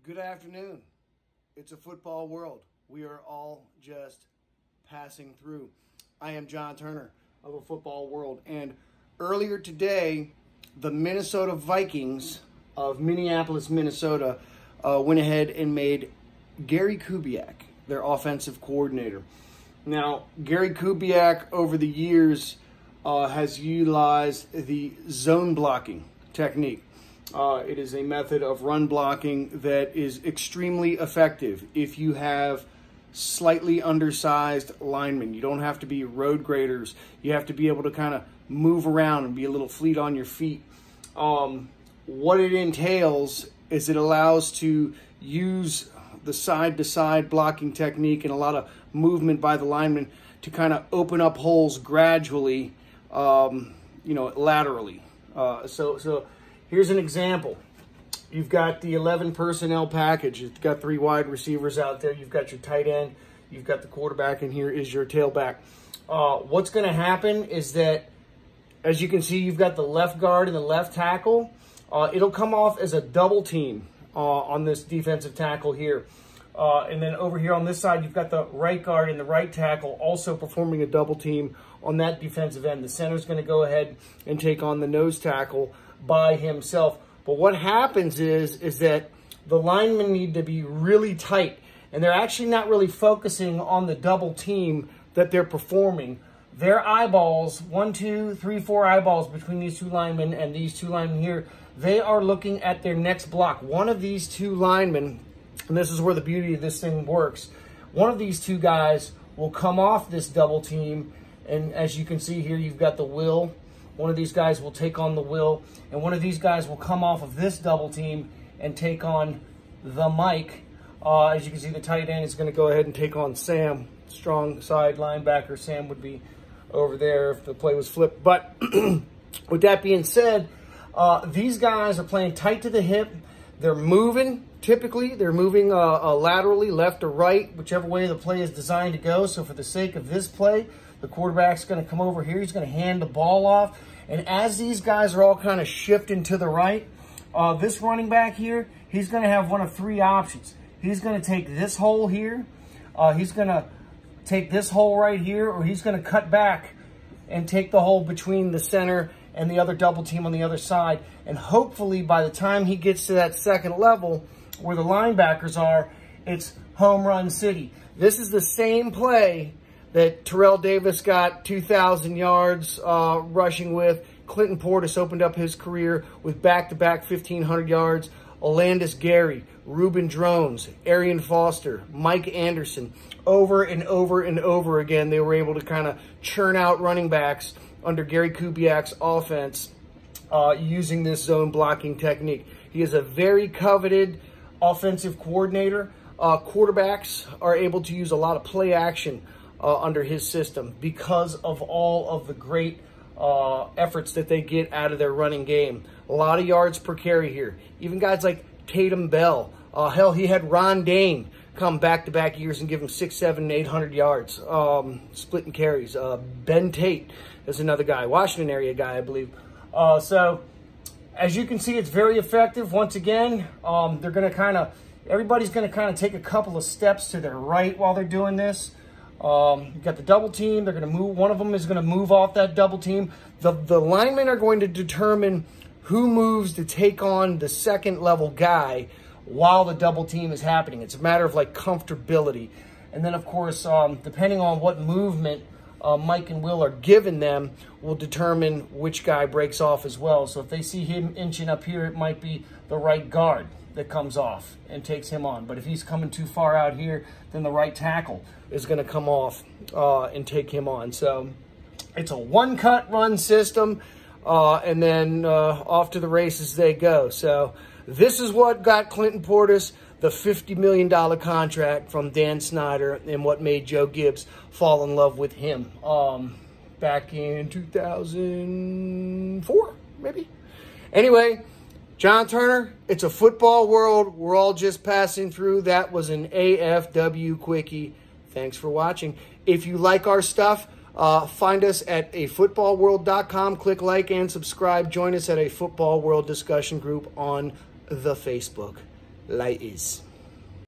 Good afternoon. It's a football world. We are all just passing through. I am John Turner of a football world. And earlier today, the Minnesota Vikings of Minneapolis, Minnesota, went ahead and made Gary Kubiak their offensive coordinator. Now, Gary Kubiak, over the years, has utilized the zone blocking technique. It is a method of run blocking that is extremely effective if you have slightly undersized linemen. You don't have to be road graders. You have to be able to kind of move around and be a little fleet on your feet. What it entails is it allows to use the side-to-side blocking technique and a lot of movement by the linemen to kind of open up holes gradually, laterally. So here's an example. You've got the 11 personnel package. You've got 3 wide receivers out there. You've got your tight end. You've got the quarterback, and here is your tailback. What's going to happen is that, as you can see, you've got the left guard and the left tackle. It'll come off as a double team on this defensive tackle here. And then over here on this side, you've got the right guard and the right tackle also performing a double team on that defensive end. The center's going to go ahead and take on the nose tackle by himself. But what happens is that the linemen need to be really tight, and they're actually not really focusing on the double team that they're performing. Their eyeballs, 1, 2, 3, 4 eyeballs between these two linemen and these two linemen here, they are looking at their next block. One of these two linemen, and this is where the beauty of this thing works, one of these two guys will come off this double team, and as you can see here, you've got the will. One of these guys will take on the will, and one of these guys will come off of this double team and take on the Mike. As you can see, the tight end is going to go ahead and take on Sam. Strong side linebacker. Sam would be over there if the play was flipped. But with that being said, these guys are playing tight to the hip. They're moving. Typically, they're moving laterally, left or right, whichever way the play is designed to go. So for the sake of this play, the quarterback's going to come over here. He's going to hand the ball off. And as these guys are all kind of shifting to the right, this running back here, he's going to have one of 3 options. He's going to take this hole here. He's going to take this hole right here, or he's going to cut back and take the hole between the center and the other double team on the other side. And hopefully by the time he gets to that second level where the linebackers are, it's home run city. This is the same play that Terrell Davis got 2,000 yards rushing with. Clinton Portis opened up his career with back-to-back 1,500 yards. Olandis Gary, Reuben Drones, Arian Foster, Mike Anderson. Over and over and over again, they were able to kind of churn out running backs under Gary Kubiak's offense using this zone blocking technique. He is a very coveted offensive coordinator. Quarterbacks are able to use a lot of play action under his system because of all of the great efforts that they get out of their running game. A lot of yards per carry here. Even guys like Tatum Bell. Hell, he had Ron Dane come back-to-back years and give him 600, 700, 800 yards, splitting carries. Ben Tate is another guy, Washington area guy, I believe. So, as you can see, it's very effective. Once again, they're going to kind of, everybody's going to kind of take a couple of steps to their right while they're doing this. You've got the double team. They're going to move. One of them is going to move off that double team. The linemen are going to determine who moves to take on the second level guy while the double team is happening. It's a matter of like comfortability. And then, of course, depending on what movement Mike and Will are giving them will determine which guy breaks off as well. So if they see him inching up here, it might be the right guard that comes off and takes him on. But if he's coming too far out here, then the right tackle is going to come off and take him on. So it's a one-cut run system, and then off to the races they go. So this is what got Clinton Portis the $50 million contract from Dan Snyder and what made Joe Gibbs fall in love with him back in 2004, maybe. Anyway, John Turner, it's a football world. We're all just passing through. That was an AFW quickie. Thanks for watching. If you like our stuff, find us at afootballworld.com. Click like and subscribe. Join us at a Football World discussion group on the Facebook. ladies.